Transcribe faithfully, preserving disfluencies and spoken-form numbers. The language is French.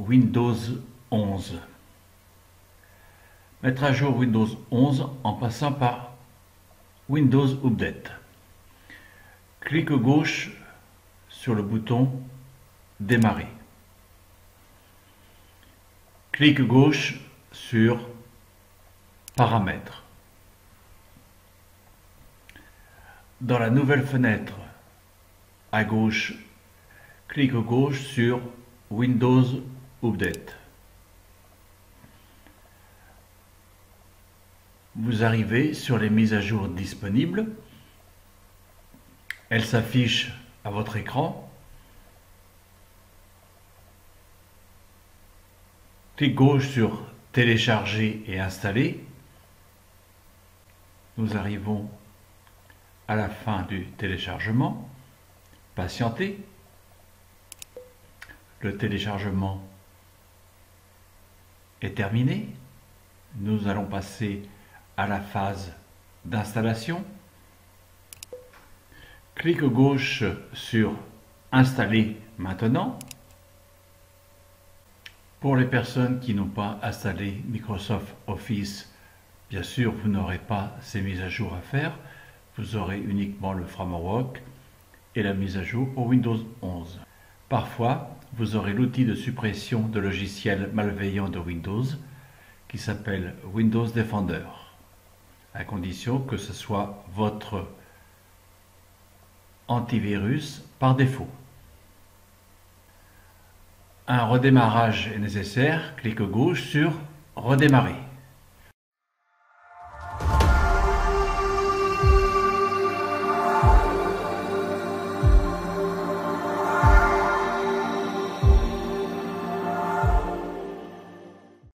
Windows onze. Mettre à jour Windows onze en passant par Windows Update. Clic gauche sur le bouton Démarrer. Clic gauche sur Paramètres. Dans la nouvelle fenêtre à gauche, clic gauche sur Windows Update. Vous arrivez sur les mises à jour disponibles. Elles s'affichent à votre écran. Clic gauche sur Télécharger et installer. Nous arrivons à la fin du téléchargement. Patientez. Le téléchargement est terminé. Nous allons passer à la phase d'installation. Clic gauche sur Installer maintenant. Pour les personnes qui n'ont pas installé Microsoft Office, bien sûr, vous n'aurez pas ces mises à jour à faire. Vous aurez uniquement le framework et la mise à jour pour Windows onze. Parfois, vous aurez l'outil de suppression de logiciels malveillants de Windows qui s'appelle Windows Defender, à condition que ce soit votre antivirus par défaut. Un redémarrage est nécessaire, clic gauche sur Redémarrer.